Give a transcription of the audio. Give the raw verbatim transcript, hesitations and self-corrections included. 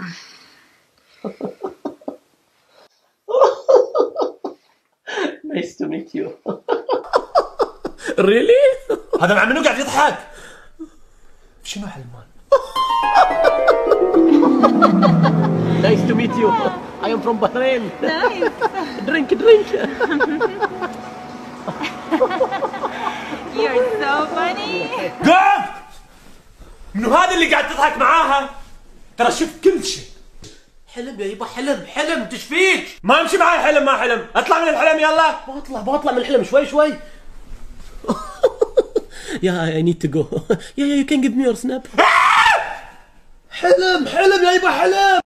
Nice to meet you. Really? هذا مع منو قاعد يضحك؟ شنو حلمان؟ Nice to meet you. I am from Bahrain. Nice. Drink, drink. You're so funny. قف! منو هذا اللي قاعد تضحك معاها؟ ترى شفت كل شيء. حلم يا يبا، حلم حلم، تشفيك؟ ما امشي معي حلم ما حلم، اطلع من الحلم يلا. بطلع بطلع من الحلم شوي شوي. Yeah, I need to go. Yeah, yeah, you can give me your snap. حلم حلم يا يبا، حلم.